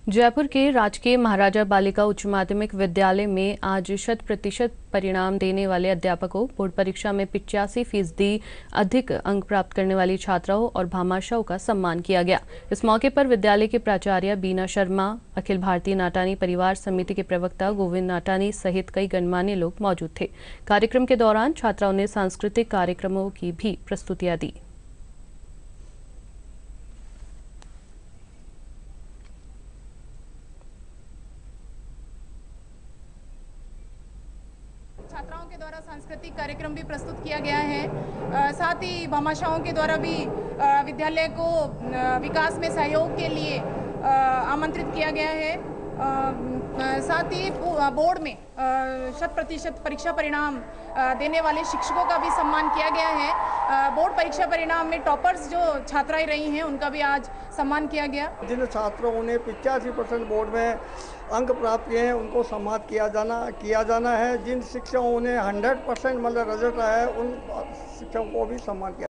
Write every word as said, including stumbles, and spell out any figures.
जयपुर के राजकीय महाराजा बालिका उच्च माध्यमिक विद्यालय में आज शत प्रतिशत परिणाम देने वाले अध्यापकों, बोर्ड परीक्षा में पिचासी फीसदी अधिक अंक प्राप्त करने वाली छात्राओं और भामाशाहों का सम्मान किया गया। इस मौके पर विद्यालय के प्राचार्य बीना शर्मा, अखिल भारतीय नाटानी परिवार समिति के प्रवक्ता गोविंद नाटानी सहित कई गणमान्य लोग मौजूद थे। कार्यक्रम के दौरान छात्राओं ने सांस्कृतिक कार्यक्रमों की भी प्रस्तुतियां दी। छात्राओं के द्वारा सांस्कृतिक कार्यक्रम भी प्रस्तुत किया गया है। आ, साथ ही भामाशाहों के द्वारा भी आ, विद्यालय को आ, विकास में सहयोग के लिए आ, आमंत्रित किया गया है। आ, आ, साथ ही बोर्ड में शत प्रतिशत परीक्षा परिणाम आ, देने वाले शिक्षकों का भी सम्मान किया गया है। आ, बोर्ड परीक्षा परिणाम में टॉपर्स जो छात्राएं रही हैं उनका भी आज सम्मान किया गया। जिन छात्रों ने पिचासी परसेंट बोर्ड में अंक प्राप्त किए हैं उनको सम्मान किया जाना किया जाना है। जिन शिक्षकों ने हंड्रेड परसेंट मतलब रिजल्ट आया है उन शिक्षकों को भी सम्मान किया